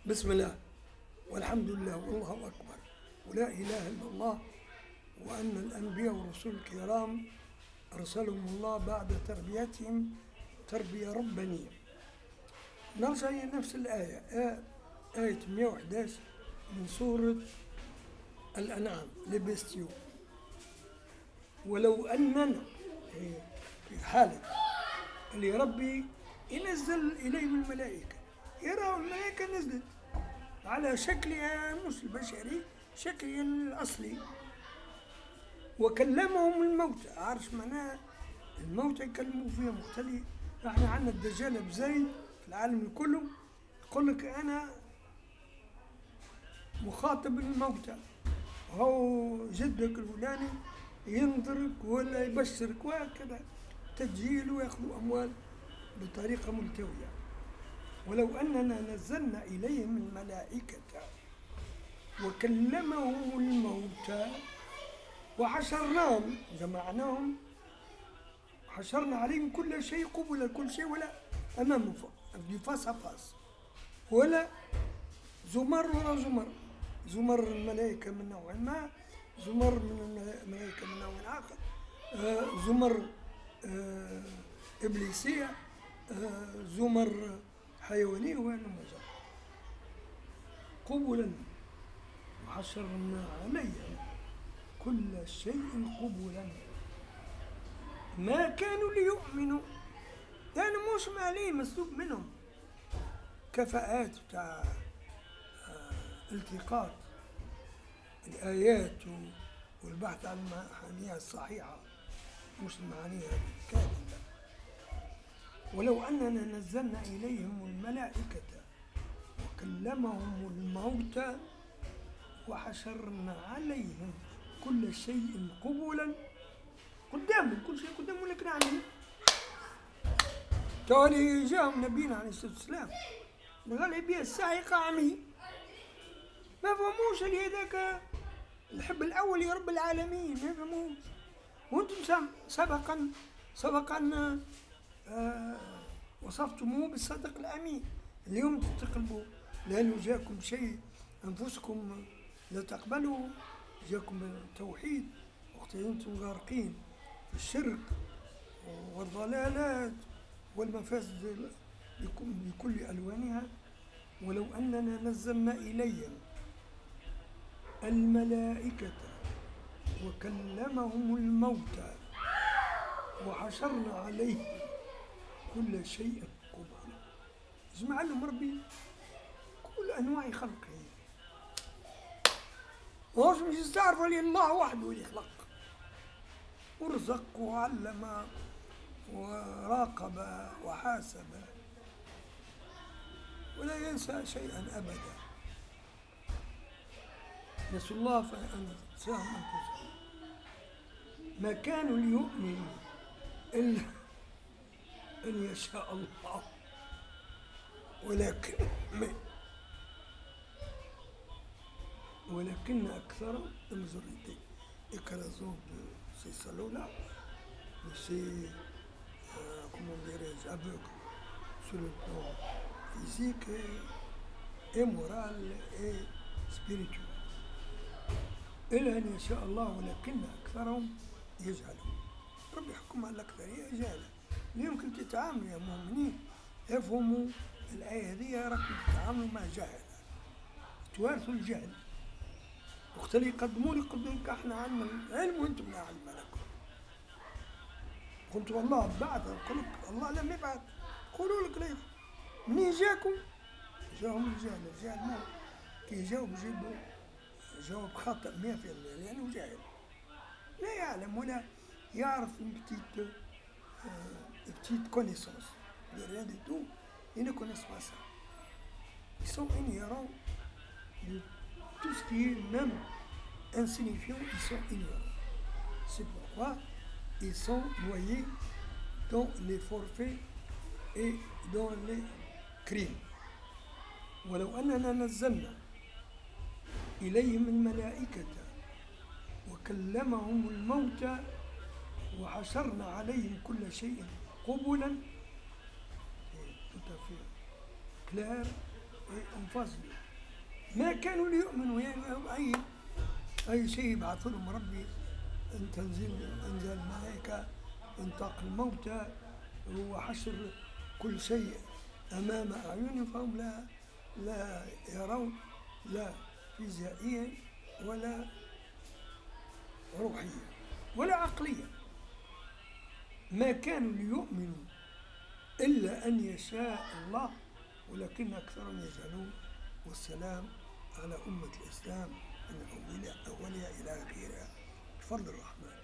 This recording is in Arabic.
بسم الله والحمد لله والله أكبر ولا إله إلا الله، وأن الأنبياء والرسل الكرام أرسلهم الله بعد تربيتهم تربية ربانية. نرجع إلى نفس الآية، آية 111 من سورة الأنعام لبستيو. ولو أننا في حالة اللي ربي ينزل إليهم الملائكة، يرى الملائكة نزلت على شكلها مش البشري، شكلها الأصلي، وكلمهم الموتى. عارف معناها الموتى يكلموا فيها مختلف. احنا عندنا الدجال بزايد في العالم كله يقول لك أنا مخاطب الموتى، هو جدك الفلاني ينظرك ولا يبشرك وهكذا، تسجيل ويأخذوا أموال بطريقة ملتوية. ولو أننا نزلنا إليهم الملائكة وكلمهم الموتى وحشرناهم، جمعناهم، حشرنا عليهم كل شيء قبل كل شيء، ولا أمام فاس فاس، ولا زمر ولا زمر، زمر الملائكة من نوع ما، زمر من الملائكة من نوع آخر، زمر إبليسية، زمر حيوانية، وهلم قبلا وحشرنا عليهم كل شيء قبلا ما كانوا ليؤمنوا، يعني مش عليه مسلوب منهم كفاءات بتاع التقاط الآيات والبحث عن معانيها الصحيحة، مش المعانيها الكاملة. ولو أننا نزلنا إليهم الملائكة وكلمهم الموتى وحشرنا عليهم كل شيء قبلا، قدامهم كل شيء قدامهم، لكن يعني تالي جاءهم نبينا عليه الصلاة والسلام قال بها الساعقة عمي، ما فهموش اللي هذاك الحب الأول يا رب العالمين، ما فهموش. وانتم سبقا وصفتموه بالصدق الأمين. اليوم تتقلبوا لأنه جاكم شيء أنفسكم لا تقبلوا، جاكم التوحيد وقت أنتم غارقين في الشرك والضلالات والمفاسد بكل ألوانها. ولو أننا نزلنا إليهم الملائكة وكلمهم الموتى وحشرنا عليهم كل شيء قبلا، جمع لهم ربي كل أنواع خلقه، وهوش مش يستعرفوا لي الله وحده اللي خلق ورزق وعلم وراقب وحاسب ولا ينسى شيئا أبدا. نسوا الله فأنساهم أنفسهم، ما كانوا ليؤمنوا إلا أن يشاء الله، ولكن أكثر المجorité écrasante de ces salauds-là, de ces, comment dirais-je, aveugles sur le plan physique et moral et spirituel. إلا أن يشاء الله ولكن أكثرهم يجهلون. ربي يحكم على الأكثرية جهلة. يمكن تتعاملوا يا مؤمنين يفهموا الآية هذه، راكم تتعاملوا مع جهل، توارثوا الجهل، وقت اللي يقدموا لك احنا عندنا العلم وانتم لا علم لكم. قلت والله بعث، قلت الله لم يبعث، قولوا لك ليه منين جاهم الجهل. الجهل ما كي يجاوب جواب خاطئ 100% لأنه جاهل، لا يعلم ولا يعرف une petite connaissance de rien du tout. Ils ne connaissent pas ça. Ils sont ignorants de tout ce qui est même insignifiant, ils sont ignorants. C'est pourquoi ils sont noyés dans les forfaits et dans les crimes. ولو أننا نزلنا إليهم الملائكة وكلمهم الموتى وحشرنا عليهم كل شيء قبلا، tout à fait clair انفصلوا. ما كانوا ليؤمنوا، يعني أي شيء يبعث لهم ربي، أن أنزل الملائكة، إنطاق الموتى، وحشر كل شيء أمام أعينهم، فهم لا يرون، لا فيزيائيا ولا روحيا ولا عقليا. ما كانوا ليؤمنوا إلا أن يشاء الله، ولكن أكثرهم يجهلون. والسلام على أمة الإسلام من أولها إلى آخرها بفضل الرحمن.